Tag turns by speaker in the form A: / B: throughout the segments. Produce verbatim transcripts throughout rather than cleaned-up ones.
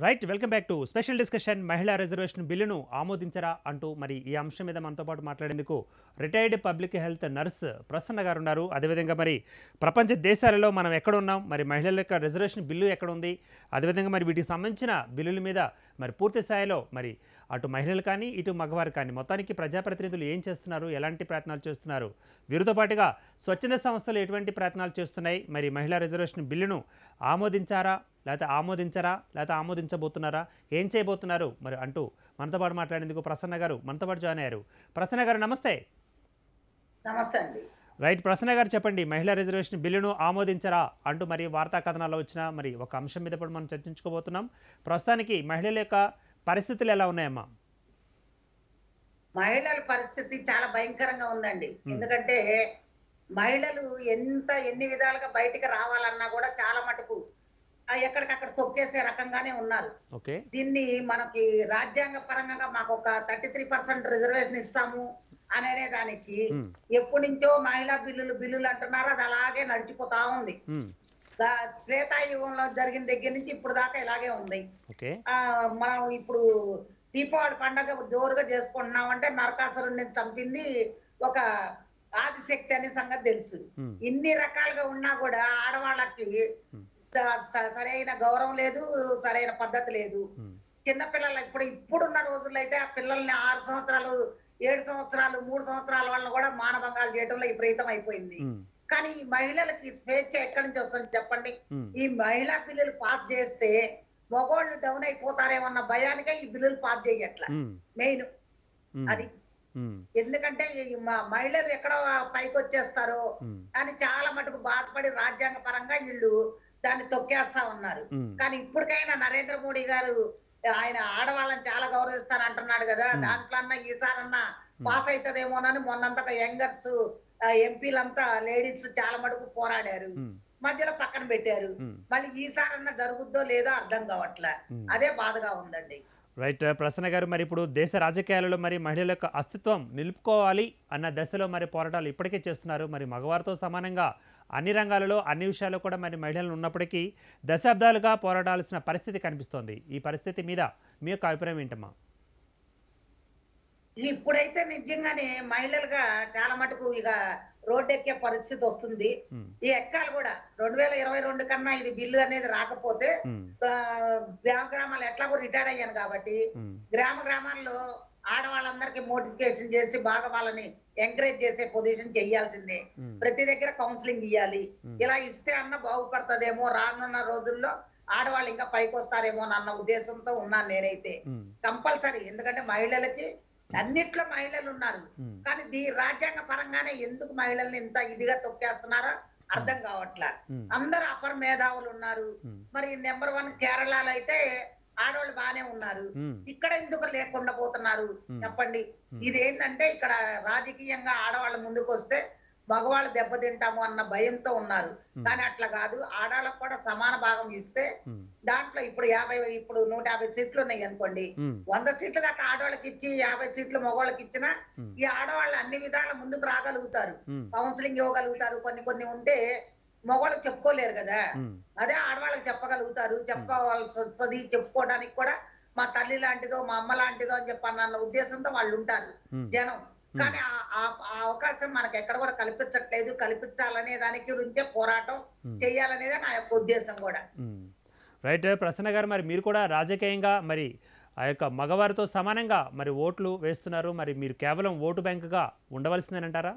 A: Right welcome back to special discussion మహిళా reservation బిల్లును ఆమోదించరా అంటూ మరి ఈ అంశం మీద మనతో పాటు మాట్లాడేందుకు retired public health nurse Prasanna garu ఉన్నారు. అదేవిధంగా మరి ప్రపంచ దేశాలలో మనం ఎక్కడ ఉన్నాం, మరి మహిళల యొక్క రిజర్వేషన్ బిల్లు ఎక్కడ ఉంది, అదేవిధంగా మరి వీటికి సంబంధించిన బిల్లుల మీద మరి పూర్తి స్థాయిలో మరి అటు మహిళలు కానీ ఇటు మగవారు కానీ మొత్తానికి ప్రజాప్రతినిధులు ఏం చేస్తున్నారు, ఎలాంటి ప్రయత్నాలు చేస్తున్నారు, వీరితో పాటుగా స్వచ్ఛంద సంస్థలు ఎటువంటి ప్రయత్నాలు చేస్తున్నాయి, మరి మహిళా రిజర్వేషన్ బిల్లును ఆమోదించారా లేకపోతే ఆమోదించరా లేకపోతే ఆమోదించబోతున్నారా, ఏం చేయబోతున్నారు మరి అంటూ మనతో పాటు మాట్లాడేందుకు ప్రసన్న గారు మనతో పాటు జాయిన్ అయ్యారు. ప్రసన్న గారు నమస్తే.
B: నమస్తే అండి.
A: రైట్ ప్రసన్న గారు చెప్పండి, మహిళా రిజర్వేషన్ బిల్లును ఆమోదించరా అంటూ మరి వార్తా కథనాల్లో వచ్చిన మరి ఒక అంశం మీద ఇప్పుడు మనం చర్చించుకోబోతున్నాం. ప్రస్తుతానికి మహిళల యొక్క పరిస్థితులు ఎలా ఉన్నాయమ్మా?
B: మహిళల పరిస్థితి చాలా భయంకరంగా ఉందండి. ఎందుకంటే మహిళలు ఎంత ఎన్ని విధాలుగా బయటికి రావాలన్నా కూడా చాలా మటుకు ఎక్కడికక్కడ తొక్కేసే రకంగానే ఉన్నారు.
A: ఓకే,
B: దీన్ని మనకి రాజ్యాంగ పరంగా మాకు ఒక థర్టీ త్రీ పర్సెంట్ రిజర్వేషన్ ఇస్తాము అనే దానికి ఎప్పటి నుంచో మహిళా బిల్లులు బిల్లులు అంటున్నారు. అది అలాగే నడిచిపోతా ఉంది. త్రేతాయుగంలో జరిగిన దగ్గర నుంచి ఇప్పుడు దాకా ఇలాగే ఉంది. ఆ మనం ఇప్పుడు దీపావళి పండగ జోరుగా చేసుకుంటున్నాం అంటే నరకాసురుడిని చంపింది ఒక ఆదిశక్తి అనే సంగతి తెలుసు. ఇన్ని రకాలుగా ఉన్నా కూడా ఆడవాళ్ళకి సరైన గౌరవం లేదు, సరైన పద్ధతి లేదు. చిన్నపిల్లలు ఇప్పుడు ఇప్పుడున్న రోజుల్లో అయితే ఆ పిల్లల్ని ఆరు సంవత్సరాలు ఏడు సంవత్సరాలు మూడు సంవత్సరాల వాళ్ళని కూడా మానభంగాలు చేయడంలో విపరీతం అయిపోయింది. కానీ ఈ మహిళలకి స్వేచ్ఛ ఎక్కడి నుంచి వస్తుంది చెప్పండి? ఈ మహిళా బిల్లులు పాస్ చేస్తే మగోళ్ళు డౌన్ అయిపోతారేమన్న భయానికే ఈ బిల్లులు పాస్ చేయట్ల మెయిన్ అది. ఎందుకంటే మహిళలు ఎక్కడ పైకి వచ్చేస్తారో అని చాలా మటుకు బాధపడి రాజ్యాంగ పరంగా వీళ్ళు దాన్ని తొక్కేస్తా ఉన్నారు. కానీ ఇప్పటికైనా నరేంద్ర మోడీ గారు ఆయన ఆడవాళ్ళని చాలా గౌరవిస్తాను అంటున్నాడు కదా, దాంట్లో అన్నా ఈసారన్నా పాస్ అవుతుందేమోనని మొన్నంతగా యంగర్స్ ఎంపీలంతా లేడీస్ చాలా మటుకు పోరాడారు, మధ్యలో పక్కన పెట్టారు. మళ్ళీ ఈసారన్నా జరుగుద్దో లేదో అర్థం కావట్లే. అదే బాధగా ఉందండి.
A: రైట్ ప్రసన్న గారు, మరి ఇప్పుడు దేశ రాజకీయాలలో మరి మహిళల యొక్క అస్తిత్వం నిలుపుకోవాలి అన్న దశలో మరి పోరాటాలు ఇప్పటికే చేస్తున్నారు. మరి మగవారితో సమానంగా అన్ని రంగాలలో అన్ని విషయాల్లో కూడా మరి మహిళలు ఉన్నప్పటికీ దశాబ్దాలుగా పోరాడాల్సిన పరిస్థితి కనిపిస్తోంది. ఈ పరిస్థితి మీద మీ యొక్క అభిప్రాయం ఏంటమ్మా?
B: ఇప్పుడైతే నిజంగానే మహిళలుగా చాలా మటుకు ఇక రోడ్డు ఎక్కే పరిస్థితి వస్తుంది. ఈ ఎక్కాలు కూడా రెండు వేల ఇరవై రెండు కన్నా ఇది బిల్లు అనేది రాకపోతే గ్రామ గ్రామాలు ఎట్లాగో రిటైర్డ్ అయ్యాను కాబట్టి గ్రామ గ్రామాల్లో ఆడవాళ్ళందరికీ మోటిఫికేషన్ చేసి బాగా వాళ్ళని ఎంకరేజ్ చేసే పొజిషన్ చెయ్యాల్సిందే. ప్రతి దగ్గర కౌన్సిలింగ్ ఇవ్వాలి. ఇలా ఇస్తే అన్న బాగుపడుతుందేమో, రానున్న రోజుల్లో ఆడవాళ్ళు ఇంకా పైకి వస్తారేమో అన్న ఉద్దేశంతో ఉన్నాను నేనైతే. కంపల్సరీ, ఎందుకంటే మహిళలకి అన్నిట్లో మహిళలు ఉన్నారు. కానీ దీ రాజ్యాంగ పరంగానే ఎందుకు మహిళల్ని ఇంత ఇదిగా తొక్కేస్తున్నారో అర్థం కావట్లా. అందరు అపర మేధావులు ఉన్నారు. మరి నెంబర్ వన్ కేరళలో అయితే ఆడవాళ్ళు బానే ఉన్నారు, ఇక్కడ ఎందుకు లేకుండా పోతున్నారు చెప్పండి? ఇదేంటంటే ఇక్కడ రాజకీయంగా ఆడవాళ్ళ ముందుకు వస్తే మగవాళ్ళు దెబ్బతింటాము అన్న భయంతో ఉన్నారు. కానీ అట్లా కాదు, ఆడవాళ్ళకు కూడా సమాన భాగం ఇస్తే దాంట్లో ఇప్పుడు యాభై ఇప్పుడు నూట యాభై సీట్లు ఉన్నాయి అనుకోండి, వంద సీట్ల దాకా ఆడవాళ్ళకి ఇచ్చి యాభై సీట్లు మగవాళ్ళకి ఇచ్చినా ఈ ఆడవాళ్ళు అన్ని విధాల ముందుకు రాగలుగుతారు, కౌన్సిలింగ్ ఇవ్వగలుగుతారు. కొన్ని కొన్ని ఉంటే మగవాళ్ళకి చెప్పుకోలేరు కదా, అదే ఆడవాళ్ళకి చెప్పగలుగుతారు. చెప్పవలసి వస్తుంది, చెప్పుకోవడానికి కూడా మా తల్లి లాంటిదో మా అమ్మ లాంటిదో అని చెప్పన్న ఉద్దేశంతో వాళ్ళు ఉంటారు జనం. కానీ ఆ అవకాశం మనకి ఎక్కడ కూడా కల్పించట్లేదు. కల్పించాలనే దానికి గురించే పోరాటం చేయాలనేది నా యొక్క ఉద్దేశం కూడా.
A: రైట్ ప్రసన్న గారు, మరి మీరు కూడా రాజకీయంగా మరి ఆ యొక్క మగవారితో సమానంగా మరి ఓట్లు వేస్తున్నారు. మరి మీరు కేవలం ఓటు బ్యాంకుగా ఉండవలసిందేనంటారా?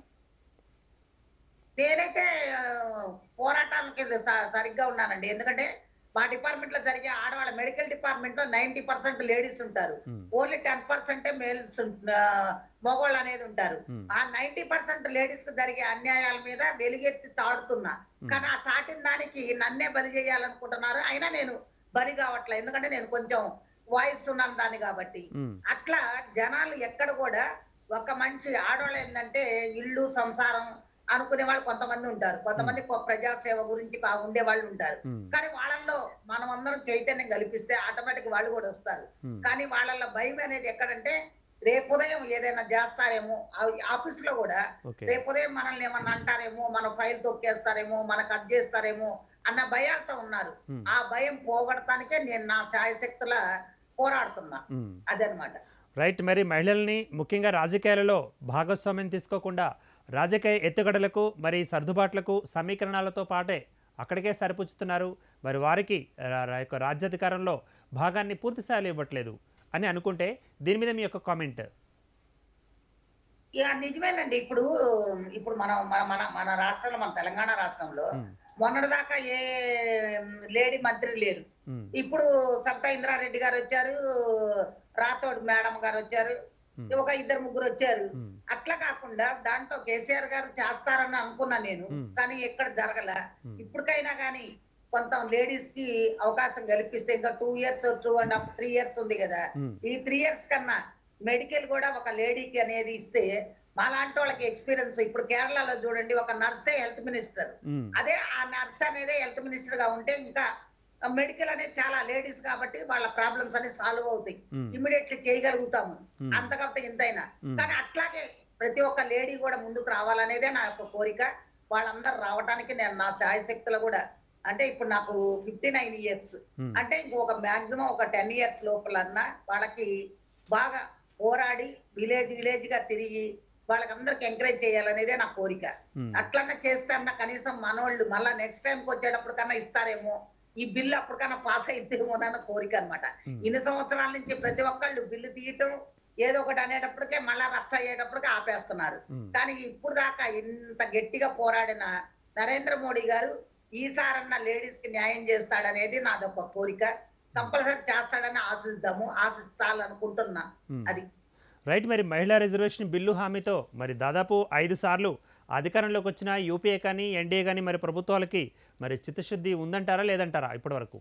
B: నేనైతే పోరాటానికి సరిగ్గా ఉన్నానండి. ఎందుకంటే మా డిపార్ట్మెంట్ లో జరిగే ఆడవాళ్ళ మెడికల్ డిపార్ట్మెంట్ లో నైన్టీ పర్సెంట్ లేడీస్ ఉంటారు, ఓన్లీ టెన్ పర్సెంటే మేల్స్ మగవాళ్ళు అనేది ఉంటారు. ఆ నైన్టీ పర్సెంట్ లేడీస్ కు జరిగే అన్యాయాల మీద వెలుగెత్తి చాటుతున్నా. కానీ ఆ చాటిన దానికి నన్నే బలి చేయాలనుకుంటున్నారు. అయినా నేను బలి కావట్లే, ఎందుకంటే నేను కొంచెం వాయిస్ ఉన్నాను దాన్ని కాబట్టి. అట్లా జనాలు ఎక్కడ కూడా ఒక మంచి ఆడవాళ్ళు ఏంటంటే ఇల్లు సంసారం అనుకునే వాళ్ళు కొంతమంది ఉంటారు, కొంతమంది ప్రజాసేవ గురించి ఉండే వాళ్ళు ఉంటారు. కానీ వాళ్ళల్లో మనం అందరం చైతన్యం కల్పిస్తే ఆటోమేటిక్ వాళ్ళు కూడా వస్తారు. కానీ వాళ్ళల్లో భయం అనేది ఎక్కడంటే రేపు ఉదయం ఏదైనా చేస్తారేమో ఆఫీస్ లో కూడా
A: ఓకే.
B: రేపు ఉదయం మనల్ని ఏమన్నా అంటారేమో, మన ఫైల్ తొక్కేస్తారేమో, మన కట్ చేస్తారేమో అన్న భయాలతో ఉన్నారు.
A: హ్మ్.
B: ఆ భయం పోగొడటానికే నేను నా శాయశక్తుల పోరాడుతున్నా.
A: హ్మ్.
B: అదనమాట.
A: రైట్. మరి మహిళల్ని ముఖ్యంగా రాజకీయాలలో భాగస్వామ్యం తీసుకోకుండా రాజకీయ ఎత్తుగడలకు మరి సర్దుబాట్లకు సమీకరణాలతో పాటే అక్కడికే సరిపుచ్చుతున్నారు. మరి వారికి రా- రా- యొక్క రాజ్యాధికారంలో భాగాన్ని పూర్తి స్థాయిలో ఇవ్వట్లేదు అని అనుకుంటే దీని మీద మీ యొక్క కామెంట్?
B: ఇక నిజమేనండి. ఇప్పుడు ఇప్పుడు మనం మన మన మన రాష్ట్రంలో, మన తెలంగాణ రాష్ట్రంలో
A: ఉమ్,
B: మొన్నటిదాకా ఏ లేడీ మంత్రి లేరు.
A: ఉమ్,
B: ఇప్పుడు సబితా ఇంద్రారెడ్డి గారు వచ్చారు, రాథోడ్ మేడం గారు వచ్చారు,
A: ఉమ్,
B: ఒక ఇద్దరు ముగ్గురు వచ్చారు.
A: ఉమ్,
B: అట్లా కాకుండా దాంట్లో కేసీఆర్ గారు చేస్తారని అనుకున్నా నేను,
A: ఉమ్,
B: కానీ ఎక్కడ జరగల.
A: ఉమ్,
B: ఇప్పటికైనా కానీ కొంత లేడీస్ కి అవకాశం కల్పిస్తే, ఇంకా two years two and half three years ఉంది కదా,
A: ఉమ్,
B: ఈ త్రీ ఇయర్స్ కన్నా మెడికల్ కూడా ఒక లేడీకి అనేది ఇస్తే మా లాంటి వాళ్ళకి ఎక్స్పీరియన్స్. ఇప్పుడు కేరళలో చూడండి, ఒక నర్సే హెల్త్ మినిస్టర్.
A: ఉమ్,
B: అదే ఆ నర్స్ అనేది హెల్త్ మినిస్టర్ గా ఉంటే ఇంకా మెడికల్ అనేది చాలా లేడీస్ కాబట్టి వాళ్ళ ప్రాబ్లమ్స్ అన్ని సాల్వ్ అవుతాయి,
A: ఉమ్,
B: ఇమ్మీడియట్లీ చేయగలుగుతాము.
A: ఉమ్,
B: అంతకంటే ఇంతైనా.
A: ఉమ్,
B: కానీ అట్లాగే ప్రతి ఒక్క లేడీ కూడా ముందుకు రావాలనేదే నా యొక్క కోరిక. వాళ్ళందరూ రావడానికి నేను నా శాయశక్తులు కూడా, అంటే ఇప్పుడు నాకు ఫిఫ్టీ నైన్ ఇయర్స్
A: ఉమ్,
B: అంటే ఇంకొక మాక్సిమం ఒక టెన్ ఇయర్స్ లోపలన్నా వాళ్ళకి బాగా పోరాడి విలేజ్ విలేజ్ గా తిరిగి వాళ్ళకందరికి ఎంకరేజ్ చేయాలనేదే నా కోరిక.
A: ఉమ్,
B: అట్లన్నా చేస్తే అన్న కనీసం మనోళ్ళు మళ్ళా నెక్స్ట్ టైంకి వచ్చేటప్పుడు కన్నా ఇస్తారేమో, ఈ బిల్లు అప్పటికన్నా పాస్ అయితేమోనన్న కోరిక అనమాట.
A: ఉమ్,
B: ఇన్ని సంవత్సరాల నుంచి ప్రతి ఒక్కళ్ళు బిల్లు తీయటం ఏదో ఒకటి అనేటప్పటికే మళ్ళా రచ్చ అయ్యేటప్పటికే ఆపేస్తున్నారు.
A: ఉమ్,
B: కానీ ఇప్పుడు దాకా ఇంత గట్టిగా పోరాడిన నరేంద్ర మోడీ గారు ఈసారన్నా లేడీస్ కి న్యాయం చేస్తాడనేది నాదొక కోరిక. కంపల్సరీ చేస్తాడని ఆశిద్దాము, ఆశిస్తాలనుకుంటున్నా.
A: ఉమ్.
B: అది
A: రైట్. మరి మహిళా రిజర్వేషన్ బిల్లు హామీతో మరి దాదాపు ఐదు సార్లు అధికారంలోకి వచ్చిన యూపీఏ కానీ ఎన్డీఏ కానీ మరి ప్రభుత్వాలకి మరి చిత్తశుద్ధి ఉందంటారా లేదంటారా ఇప్పటి వరకు?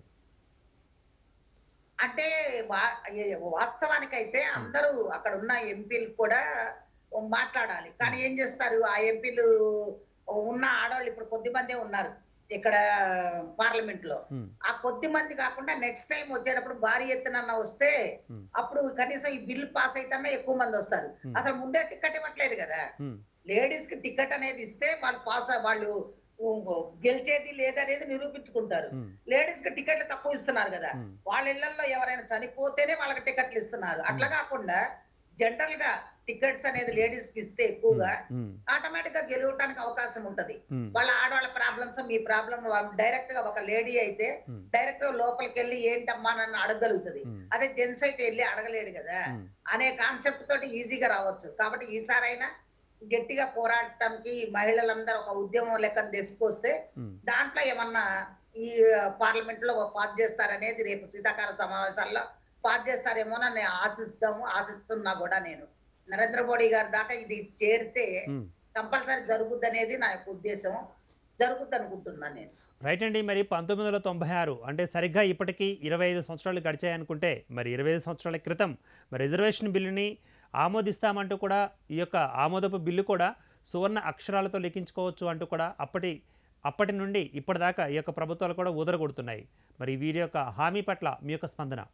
B: అంటే వా- ఏ- వాస్తవానికైతే అందరూ అక్కడ ఉన్న ఎంపీలు కూడా మాట్లాడాలి. కానీ ఏం చేస్తారు, ఆ ఎంపీలు ఉన్న ఆడవాళ్ళు ఇప్పుడు కొద్ది మందే ఉన్నారు ఇక్కడ పార్లమెంట్ లో.
A: ఉమ్,
B: ఆ కొద్ది మంది కాకుండా నెక్స్ట్ టైం వచ్చేటప్పుడు భారీ ఎత్తున వస్తే
A: ఉమ్,
B: అప్పుడు కనీసం ఈ బిల్ పాస్ అయితేనే ఎక్కువ మంది వస్తారు.
A: Hmm.
B: అసలు ముందే టికెట్ ఇవ్వట్లేదు కదా.
A: ఉమ్,
B: లేడీస్ కి టికెట్ అనేది ఇస్తే వాళ్ళు పాస్ వాళ్ళు ఉ- గెలిచేది లేదనేది నిరూపించుకుంటారు.
A: ఉమ్,
B: లేడీస్ కి టికెట్లు తక్కువ ఇస్తున్నారు కదా,
A: ఉమ్,
B: వాళ్ళ ఇళ్లలో ఎవరైనా చనిపోతేనే వాళ్ళకి టికెట్లు ఇస్తున్నారు. అట్లా కాకుండా జనరల్ గా టికెట్స్ అనేది లేడీస్ కి ఇస్తే ఎక్కువగా
A: ఉమ్,
B: ఆటోమేటిక్ గా గెలవటానికి అవకాశం ఉంటది.
A: ఉమ్,
B: వాళ్ళ ఆడవాళ్ళ ప్రాబ్లమ్స్, మీ ప్రాబ్లం డైరెక్ట్ గా ఒక లేడీ అయితే
A: ఉమ్,
B: డైరెక్ట్ గా లోపలికి వెళ్ళి ఏంటమ్మా నన్ను అడగలుగుతుంది.
A: ఉమ్,
B: అదే జెంట్స్ అయితే వెళ్ళి అడగలేడు కదా
A: ఉమ్,
B: అనే కాన్సెప్ట్ తోటి ఈజీగా రావచ్చు. కాబట్టి ఈసారైనా గట్టిగా పోరాడటానికి మహిళలందరూ ఒక ఉద్యమం లెక్కన తీసుకొస్తే
A: ఉమ్,
B: దాంట్లో ఏమన్నా ఈ పార్లమెంట్ లో పాస్ చేస్తారనేది రేపు శీతాకాల సమావేశాల్లో పాస్ చేస్తారేమోనని ఆశిస్తాము, ఆశిస్తున్నా కూడా. నేను నరేంద్ర మోడీ గారి దాకా ఇది చేరితే
A: ఉమ్.
B: కంపల్సరీ జరుగుద్ది అనేది నా యొక్క ఉద్దేశం. జరుగుద్ది అనుకుంటున్నాను నేను.
A: రైట్ అండి. మరి పంతొమ్మిది వందల తొంభై ఆరు అంటే సరిగ్గా ఇప్పటికీ ఇరవై ఐదు సంవత్సరాలు గడిచాయనుకుంటే మరి ఇరవై ఐదు సంవత్సరాల క్రితం మరి రిజర్వేషన్ బిల్లుని ఆమోదిస్తామంటూ కూడా ఈ యొక్క ఆమోదపు బిల్లు కూడా సువర్ణ అక్షరాలతో లిఖించుకోవచ్చు అంటూ కూడా అప్పటి అప్పటి నుండి ఇప్పటిదాకా ఈ యొక్క ప్రభుత్వాలు కూడా ఊదరగొడుతున్నాయి. మరి వీరి యొక్క హామీ పట్ల మీ యొక్క స్పందన?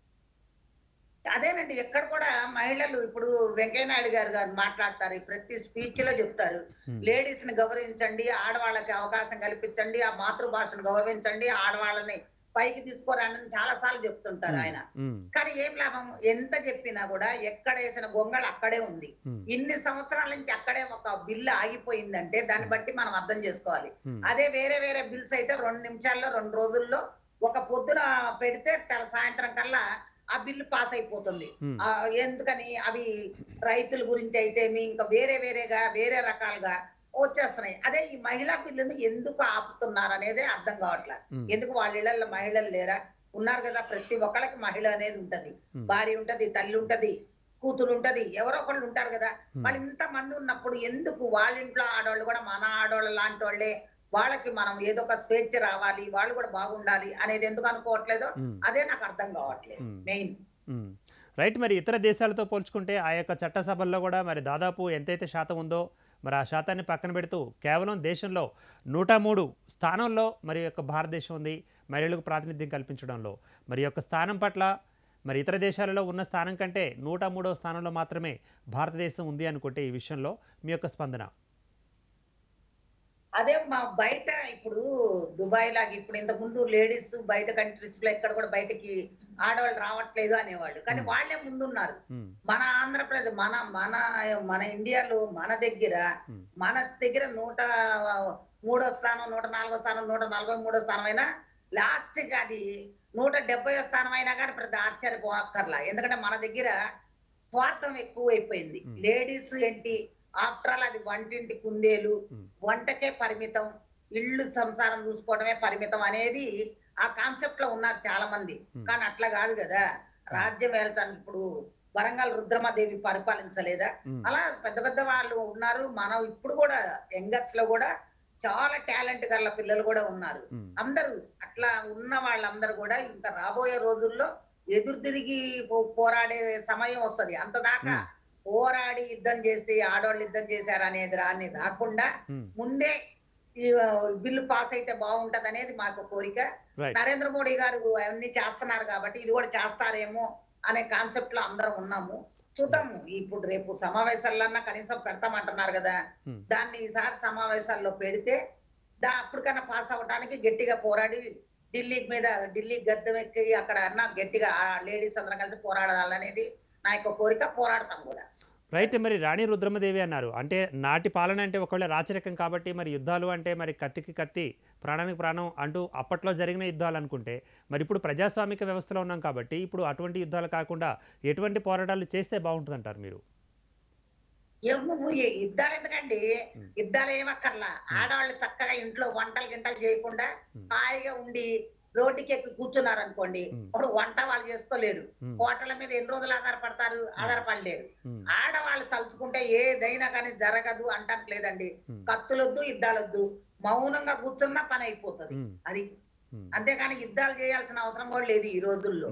B: అదేనండి, ఎక్కడ కూడా మహిళలు ఇప్పుడు వెంకయ్యనాయుడు గారు గారు మాట్లాడతారు, ఈ ప్రతి స్పీచ్ లో చెప్తారు
A: Hmm.
B: లేడీస్ ని గౌరవించండి, ఆడవాళ్ళకి అవకాశం కల్పించండి, ఆ మాతృభాషను గౌరవించండి, ఆడవాళ్ళని పైకి తీసుకురండి చాలా సార్లు చెప్తుంటారు ఆయన.
A: ఉమ్,
B: కానీ ఏం లాభం, ఎంత చెప్పినా కూడా ఎక్కడ వేసిన గొంగళ అక్కడే ఉంది.
A: ఉమ్,
B: ఇన్ని సంవత్సరాల నుంచి అక్కడే ఒక బిల్లు ఆగిపోయిందంటే దాన్ని బట్టి మనం అర్థం చేసుకోవాలి.
A: ఉమ్,
B: అదే వేరే వేరే బిల్స్ అయితే రెండు నిమిషాల్లో రెండు రోజుల్లో ఒక పొద్దున పెడితే తెల సాయంత్రం కల్లా ఆ బిల్లు పాస్ అయిపోతుంది.
A: ఉమ్,
B: ఆ ఎందుకని అవి రైతుల గురించి అయితే మీ ఇంకా వేరే వేరేగా వేరే రకాలుగా వచ్చేస్తున్నాయి. అదే ఈ మహిళా బిల్లును ఎందుకు ఆపుతున్నారు అనేది అర్థం కావట్లే.
A: ఉమ్,
B: ఎందుకు వాళ్ళ ఇళ్లలో మహిళలు లేరా? ఉన్నారు కదా, ప్రతి ఒక్కళ్ళకి మహిళ అనేది ఉంటది.
A: ఉమ్,
B: భార్య ఉంటది, తల్లి ఉంటది, కూతురు ఉంటది, ఎవరో ఒకళ్ళు ఉంటారు కదా.
A: ఉమ్,
B: వాళ్ళు ఇంత మంది ఉన్నప్పుడు ఎందుకు వాళ్ళ ఇంట్లో ఆడవాళ్ళు కూడా మన ఆడవాళ్ళ లాంటి వాళ్ళే, వాళ్ళకి మనం ఏదో ఒక స్వేచ్ఛ రావాలి, వాళ్ళు కూడా బాగుండాలి అనేది ఎందుకు అనుకోవట్లేదో
A: ఉమ్,
B: అదే నాకు అర్థం కావట్లేదు
A: ఉమ్.
B: మెయిన్.
A: ఉమ్. రైట్. మరి ఇతర దేశాలతో పోల్చుకుంటే ఆ యొక్క చట్టసభల్లో కూడా మరి దాదాపు ఎంతైతే శాతం ఉందో మరి ఆ శాతాన్ని పక్కన పెడుతూ కేవలం దేశంలో నూట మూడు స్థానంలో మరి యొక్క భారతదేశం ఉంది మహిళలకు ప్రాతినిధ్యం కల్పించడంలో. మరి యొక్క స్థానం పట్ల మరి ఇతర దేశాలలో ఉన్న స్థానం కంటే నూట మూడవ స్థానంలో మాత్రమే భారతదేశం ఉంది అనుకుంటే ఈ విషయంలో మీ యొక్క స్పందన?
B: అదే మా బయట ఇప్పుడు దుబాయ్ లాగా ఇప్పుడు ఇంతకు ముందు లేడీస్ బయట కంట్రీస్ లో ఎక్కడ కూడా బయటకి ఆడవాళ్ళు రావట్లేదు అనేవాళ్ళు, కానీ వాళ్ళే ముందున్నారు. మన ఆంధ్రప్రదేశ్ మన మన మన ఇండియాలో మన దగ్గర మన దగ్గర నూట మూడో స్థానం, నూట నాలుగో స్థానం, నూట నలభై మూడో స్థానం అయినా లాస్ట్ కి అది నూట డెబ్బయో స్థానం అయినా కానీ పెద్ద ఆశ్చర్యపోక్కర్లా. ఎందుకంటే మన దగ్గర స్వార్థం ఎక్కువ అయిపోయింది. లేడీస్ ఏంటి ఆఫ్టర్ ఆల్ అది వంటింటి కుందేలు, వంటకే పరిమితం, ఇళ్ళు సంసారం చూసుకోవడమే పరిమితం అనేది ఆ కాన్సెప్ట్ లో ఉన్నారు చాలా మంది. కానీ అట్లా కాదు కదా, రాజ్యం ఏల్చాలి. ఇప్పుడు వరంగల్ రుద్రమదేవి పరిపాలించలేదా? అలా పెద్ద పెద్ద వాళ్ళు ఉన్నారు. మనం ఇప్పుడు కూడా యంగర్స్ లో కూడా చాలా టాలెంట్ గల పిల్లలు కూడా ఉన్నారు. అందరూ అట్లా ఉన్న వాళ్ళందరూ కూడా ఇంకా రాబోయే రోజుల్లో ఎదురు తిరిగి పోరాడే సమయం వస్తుంది. అంతదాకా పోరాడి యుద్ధం చేసి ఆడవాళ్ళు యుద్ధం చేశారు అనేది రాని రాకుండా ముందే ఈ బిల్లు పాస్ అయితే బాగుంటది అనేది మాకు కోరిక. నరేంద్ర మోడీ గారు అవన్నీ చేస్తున్నారు కాబట్టి ఇది కూడా చేస్తారేమో అనే కాన్సెప్ట్ లో అందరం ఉన్నాము. చూద్దాము. ఇప్పుడు రేపు సమావేశాలన్నా కనీసం పెడతామంటున్నారు కదా, దాన్ని ఈసారి సమావేశాల్లో పెడితే దా అప్పటికన్నా పాస్ అవ్వడానికి గట్టిగా పోరాడి ఢిల్లీ మీద ఢిల్లీ గద్దెమెక్కి అక్కడ అన్నా గట్టిగా లేడీస్ అందరం కలిసి పోరాడాలనేది నా యొక్క కోరిక. పోరాడతాం కూడా.
A: రైట్. మరి రాణి రుద్రమదేవి అన్నారు, అంటే నాటి పాలన అంటే ఒకవేళ రాచరికం కాబట్టి మరి యుద్ధాలు అంటే మరి కత్తికి కత్తి ప్రాణానికి ప్రాణం అంటూ అప్పట్లో జరిగిన యుద్ధాలు అనుకుంటే, మరి ఇప్పుడు ప్రజాస్వామిక వ్యవస్థలో ఉన్నాం కాబట్టి ఇప్పుడు అటువంటి యుద్ధాలు కాకుండా ఎటువంటి పోరాటాలు చేస్తే బాగుంటుంది అంటారు మీరు?
B: యుద్ధాలు ఎందుకండి, యుద్ధాలు ఏమక్కర్లా. ఆడవాళ్ళు చక్కగా ఇంట్లో వంటలు గింటలు చేయకుండా హాయిగా ఉండి రోడ్డుకి ఎక్కి కూర్చున్నారు అనుకోండి, ఇప్పుడు వంట వాళ్ళు చేసుకోలేరు. హోటళ్ళ మీద ఎన్ని రోజులు ఆధారపడతారు? ఆధారపడలేరు. ఆడవాళ్ళు తలుచుకుంటే ఏదైనా కానీ జరగదు అంటానికి లేదండి. కత్తులొద్దు, యుద్ధాలొద్దు, మౌనంగా కూర్చున్నా పని అయిపోతుంది. అది అంతేకాని యుద్ధాలు చేయాల్సిన అవసరం కూడా లేదు ఈ రోజుల్లో.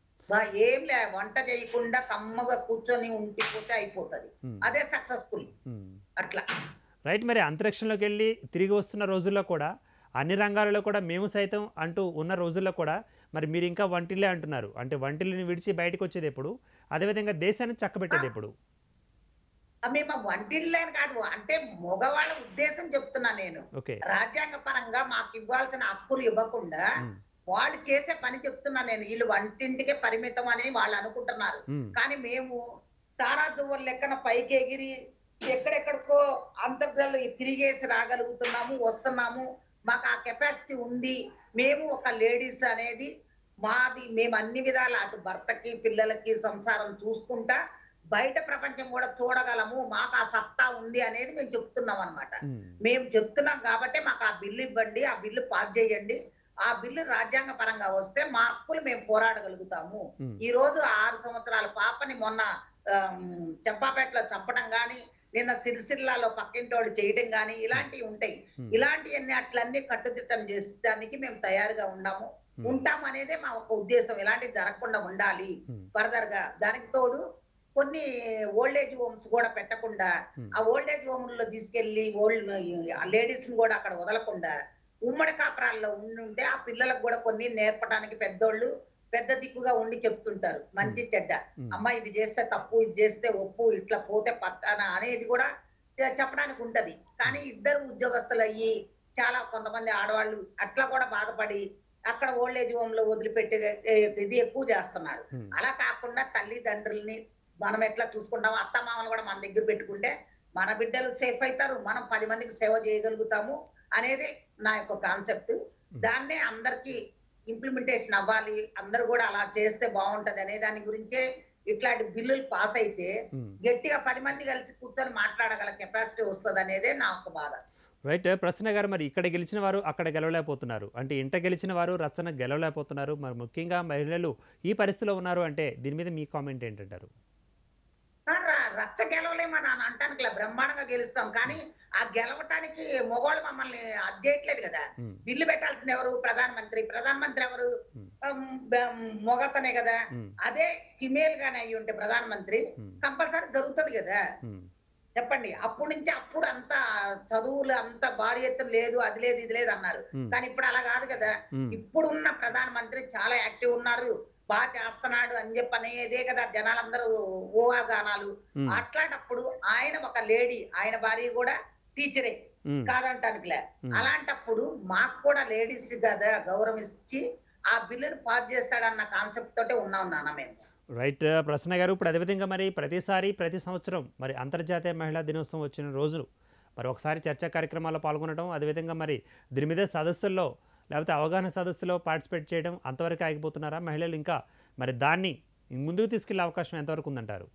B: ఏం లే, వంట చేయకుండా కమ్మగా కూర్చొని ఉండిపోతే అయిపోతుంది. అదే సక్సెస్ఫుల్. అట్లా
A: రైట్. మరి అంతరిక్షంలోకి వెళ్ళి తిరిగి వస్తున్న రోజుల్లో కూడా అన్ని రంగాలలో కూడా మేము సైతం అంటూ ఉన్న రోజుల్లో కూడా మరి మీరు ఇంకా వంటిల్లే అంటున్నారు. అంటే వంటిల్ని విడిచి బయటకు వచ్చేది ఎప్పుడు? అదేవిధంగా దేశాన్ని చక్కబెట్టేది ఎప్పుడు?
B: మేము వంటిల్లే కాదు, అంటే మగవాళ్ళ ఉద్దేశం చెప్తున్నా నేను. రాజ్యాంగ పరంగా మాకు ఇవ్వాల్సిన హక్కులు ఇవ్వకుండా వాళ్ళు చేసే పని చెప్తున్నా నేను. వీళ్ళు వంటింటికే పరిమితం అని వాళ్ళు అనుకుంటున్నారు. కానీ మేము తారా జువ్వల లెక్కన పైకి ఎగిరి ఎక్కడెక్కడికో అంతర్జాలు తిరిగేసి రాగలుగుతున్నాము, వస్తున్నాము. మాకు ఆ కెపాసిటీ ఉంది. మేము ఒక లేడీస్ అనేది మాది, మేము అన్ని విధాల అటు భర్తకి పిల్లలకి సంసారం చూసుకుంటా బయట ప్రపంచం కూడా చూడగలము, మాకు ఆ సత్తా ఉంది అనేది మేము చెప్తున్నాం అనమాట. మేము చెప్తున్నాం కాబట్టి మాకు ఆ బిల్లు ఇవ్వండి, ఆ బిల్లు పాస్ చేయండి. ఆ బిల్లు రాజ్యాంగ పరంగా వస్తే మా హక్కులు మేము పోరాడగలుగుతాము. ఈ రోజు ఆరు సంవత్సరాల పాపని మొన్న చెంపాపేటలో చంపడం గాని, నిన్న సిరిసిల్లాలో పక్కింటోడు చేయడం గాని ఇలాంటివి ఉంటాయి. ఇలాంటివన్నీ అట్లన్నీ కట్టుదిట్టం చేసేదానికి మేము తయారుగా ఉన్నాము, ఉంటాము అనేదే మా ఒక ఉద్దేశం. ఇలాంటివి జరగకుండా ఉండాలి ఫర్దర్ గా. దానికి తోడు కొన్ని ఓల్డేజ్ హోమ్స్ కూడా పెట్టకుండా ఆ ఓల్డేజ్ హోమ్లో తీసుకెళ్లి ఓల్డ్ లేడీస్ ని కూడా అక్కడ వదలకుండా ఉమ్మడి కాపురాల్లో ఉండి ఆ పిల్లలకు కూడా కొన్ని నేర్పడానికి పెద్దోళ్ళు పెద్ద దిక్కుగా ఉండి చెప్తుంటారు మంచి చెడ్డ. అమ్మ ఇది చేస్తే తప్పు, ఇది చేస్తే ఒప్పు, ఇట్లా పోతే పక్కన అనేది కూడా చెప్పడానికి ఉంటది. కానీ ఇద్దరు ఉద్యోగస్తులు అయ్యి చాలా కొంతమంది ఆడవాళ్ళు అట్లా కూడా బాధపడి అక్కడ ఓల్డేజ్ హోమ్ లో వదిలిపెట్టే ఇది ఎక్కువ చేస్తున్నారు. అలా కాకుండా తల్లిదండ్రుల్ని మనం ఎట్లా చూసుకుంటామో అత్త మామలు కూడా మన దగ్గర పెట్టుకుంటే మన బిడ్డలు సేఫ్ అవుతారు, మనం పది మందికి సేవ చేయగలుగుతాము అనేది నా యొక్క కాన్సెప్ట్. దాన్నే అందరికి ఇంప్లిమెంటేషన్ అవ్వాలి, అందరు కూడా అలా చేస్తే బాగుంటది అనే దాని గురించే ఇట్లాంటి బిల్లులు పాస్ అయితే గట్టిగా పది మంది కలిసి కూర్చొని మాట్లాడగల కెపాసిటీ వస్తుంది అనేదే నా ఒక బాధ.
A: రైట్. ప్రసన్న గారు, మరి ఇక్కడ గెలిచిన వారు అక్కడ గెలవలేకపోతున్నారు, అంటే ఇంట గెలిచిన వారు రచన గెలవలేకపోతున్నారు, మరి ముఖ్యంగా మహిళలు ఈ పరిస్థితిలో ఉన్నారు అంటే దీని మీద మీ కామెంట్ ఏంటంటారు?
B: రచ్చ గెలవలేమని అంటానికి బ్రహ్మాండంగా గెలుస్తాం, కానీ ఆ గెలవటానికి మొగోళ్ళు మమ్మల్ని అది చేయట్లేదు కదా. బిల్లు పెట్టాల్సింది ఎవరు? ప్రధానమంత్రి. ప్రధానమంత్రి ఎవరు? మొగతనే కదా. అదే ఫిమేల్ గానే అయ్యి ఉంటే ప్రధానమంత్రి కంపల్సరీ జరుగుతుంది కదా. చెప్పండి. అప్పటి నుంచి అప్పుడు అంత చదువులు అంత భారీ ఎత్తున లేదు, అది లేదు ఇది లేదు అన్నారు. కానీ ఇప్పుడు అలా కాదు కదా. ఇప్పుడున్న ప్రధానమంత్రి చాలా యాక్టివ్ ఉన్నారు, బాగా చేస్తున్నాడు అని చెప్పి అనేదే కదా జనాలందరూ ఊహాగానాలు.
A: ఉమ్,
B: అట్లాంటప్పుడు ఆయన ఒక లేడీ, ఆయన భార్య కూడా టీచరే,
A: ఉమ్,
B: కాదంటానికిలే.
A: ఉమ్.
B: అలాంటప్పుడు మాకు కూడా లేడీస్ కదా గౌరవం ఇచ్చి ఆ బిల్లును పాస్ చేస్తాడన్న కాన్సెప్ట్ తోటే ఉన్నాం నాన్న మేము.
A: రైట్ ప్రసన్న గారు, ఇప్పుడు అదేవిధంగా మరి ప్రతిసారి ప్రతి సంవత్సరం మరి అంతర్జాతీయ మహిళా దినోత్సవం వచ్చిన రోజులు మరి ఒకసారి చర్చా కార్యక్రమాల్లో పాల్గొనడం, అదేవిధంగా మరి దీని మీద సదస్సుల్లో లేకపోతే అవగాహన సదస్సులో పార్టిసిపేట్ చేయడం అంతవరకు ఆగిపోతున్నారా? మహిళలు ఇంకా మరి దాన్ని ముందుకు తీసుకెళ్లే అవకాశం ఎంతవరకు ఉందంటారు?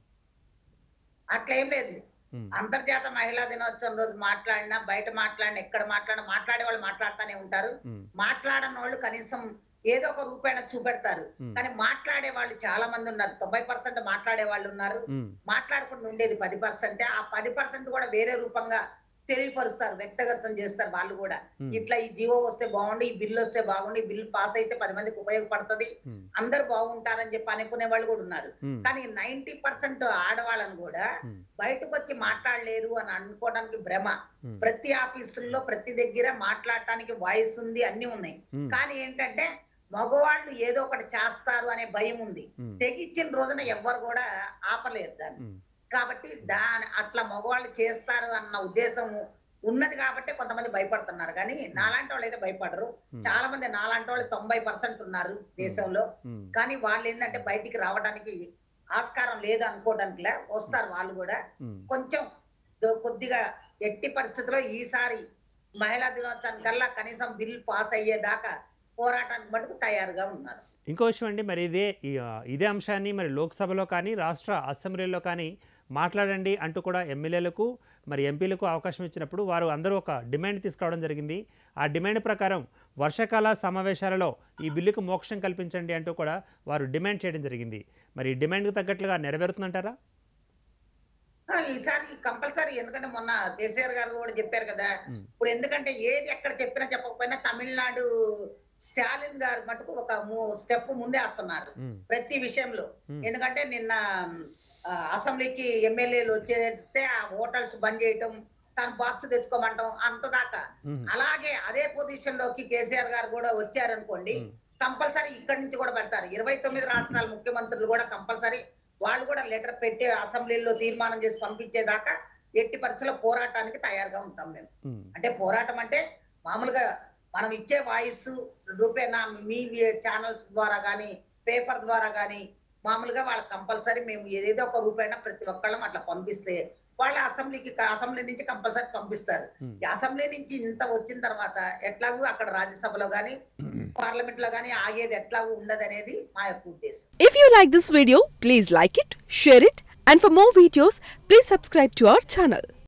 B: అట్లేం లేదు.
A: ఉమ్,
B: అంతర్జాతీయ మహిళా దినోత్సవం రోజు మాట్లాడినా, బయట మాట్లాడినా, ఎక్కడ మాట్లాడినా మాట్లాడే వాళ్ళు మాట్లాడుతూనే ఉంటారు.
A: ఉమ్,
B: మాట్లాడని వాళ్ళు కనీసం ఏదో ఒక రూపాయన చూపెడతారు.
A: ఉమ్,
B: కానీ మాట్లాడే వాళ్ళు చాలా మంది ఉన్నారు. తొంభై పర్సెంట్ మాట్లాడే వాళ్ళు ఉన్నారు.
A: ఉమ్,
B: మాట్లాడకుండా ఉండేది పది పర్సెంటే. ఆ పది పర్సెంట్ కూడా వేరే రూపంగా తెలియపరుస్తారు, వ్యక్తిగతం చేస్తారు వాళ్ళు కూడా.
A: ఉమ్,
B: ఇట్లా ఈ జీవో వస్తే బాగుండి, ఈ బిల్లు వస్తే బాగుండి, ఈ బిల్లు పాస్ అయితే పది మందికి ఉపయోగపడుతుంది,
A: ఉమ్,
B: అందరు బాగుంటారని చెప్పి అనుకునే వాళ్ళు కూడా ఉన్నారు.
A: ఉమ్,
B: కానీ నైన్టీ పర్సెంట్ ఆడవాళ్ళని కూడా
A: ఉమ్,
B: బయటకు వచ్చి మాట్లాడలేరు అని అనుకోవడానికి భ్రమ.
A: ఉమ్,
B: ప్రతి ఆఫీసుల్లో ప్రతి దగ్గర మాట్లాడటానికి వాయిస్ ఉంది, అన్ని ఉన్నాయి.
A: ఉమ్,
B: కానీ ఏంటంటే మగవాళ్ళు ఏదో ఒకటి చేస్తారు అనే భయం ఉంది.
A: ఉమ్,
B: తెగిచ్చిన రోజున ఎవ్వరు కూడా ఆపలేరు దాన్ని.
A: ఉమ్,
B: కాబట్టి దాని అట్లా మగవాళ్ళు చేస్తారు అన్న ఉద్దేశం ఉన్నది కాబట్టి కొంతమంది భయపడుతున్నారు. కానీ నాలాంటి వాళ్ళు అయితే భయపడరు.
A: ఉమ్,
B: చాలా మంది నాలాంటి వాళ్ళు తొంభై పర్సెంట్ ఉన్నారు దేశంలో.
A: ఉమ్,
B: కానీ వాళ్ళు ఏంటంటే బయటికి రావడానికి ఆస్కారం లేదు అనుకోవడానికిలే, వస్తారు వాళ్ళు కూడా.
A: ఉమ్.
B: కొంచెం దో- కొద్దిగా ఎట్టి పరిస్థితిలో ఈసారి మహిళా దినోత్సవానికల్లా కనీసం బిల్ పాస్ అయ్యేదాకా పోరాటానికి మటుకు తయారుగా ఉన్నారు.
A: ఇంకో విషయం అండి, మరి ఇదే ఈ- ఆ, ఇదే అంశాన్ని మరి లోక్సభలో కానీ రాష్ట్ర అసెంబ్లీలో కానీ మాట్లాడండి అంటూ కూడా ఎమ్మెల్యేలకు మరి ఎంపీలకు అవకాశం ఇచ్చినప్పుడు వారు అందరూ ఒక డిమాండ్ తీసుకురావడం జరిగింది. ఆ డిమాండ్ ప్రకారం వర్షాకాల సమావేశాలలో ఈ బిల్లుకు మోక్షం కల్పించండి అంటూ కూడా వారు డిమాండ్ చేయడం జరిగింది. మరి ఈ డిమాండ్కి తగ్గట్లుగా నెరవేరుతుందంటారా?
B: ఆ, ఈసారి కంపల్సరీ. ఎందుకంటే మొన్న కేసీఆర్ గారు కూడా చెప్పారు కదా.
A: ఉమ్,
B: ఇప్పుడు ఎందుకంటే ఏది ఎక్కడ చెప్పినా చెప్పకపోయినా తమిళనాడు స్టాలిన్ గారు మటుకు ఒక స్టెప్ ముందే వస్తున్నారు
A: ఉమ్,
B: ప్రతి విషయంలో.
A: ఉమ్,
B: ఎందుకంటే నిన్న ఆ, అసెంబ్లీకి ఎమ్మెల్యేలు వచ్చేస్తే ఆ హోటల్స్ బంద్ చేయటం, తన బాక్స్ తెచ్చుకోమంటాం అంత దాకా.
A: ఉమ్,
B: అలాగే అదే పొజిషన్ లోకి కేసీఆర్ గారు కూడా వచ్చారనుకోండి,
A: ఉమ్,
B: కంపల్సరీ ఇక్కడి నుంచి కూడా పెడతారు. ఇరవై తొమ్మిది రాష్ట్రాల ముఖ్యమంత్రులు కూడా కంపల్సరీ వాళ్ళు కూడా లెటర్ పెట్టి అసెంబ్లీలో తీర్మానం చేసి పంపించేదాకా ఎట్టి పరిస్థితుల్లో పోరాటానికి తయారుగా ఉంటాం మేము.
A: ఉమ్,
B: అంటే పోరాటం అంటే మామూలుగా మనం ఇచ్చే వాయిస్ రూపేనా మీ ఛానల్స్ ద్వారా కానీ పేపర్ ద్వారా కానీ మామూలుగా వాళ్ళకి కంపల్సరీ మేము ఏదో ఒక రూపేనా ప్రతి ఒక్కళ్ళం అట్లా పంపిస్తే వాళ్ళ అసెంబ్లీకి అసెంబ్లీ నుంచి కంపల్సరీ పంపిస్తారు.
A: ఉమ్.
B: ఈ అసెంబ్లీ నుంచి ఇంత వచ్చిన తర్వాత ఎట్లాగూ అక్కడ రాజ్యసభలో గానీ పార్లమెంట్ లో గానీ ఆగేది ఎట్లాగూ ఉండదు అనేది మా యొక్క ఉద్దేశం.
C: If you like this video, please like it, share it, and for more videos, please subscribe to our channel.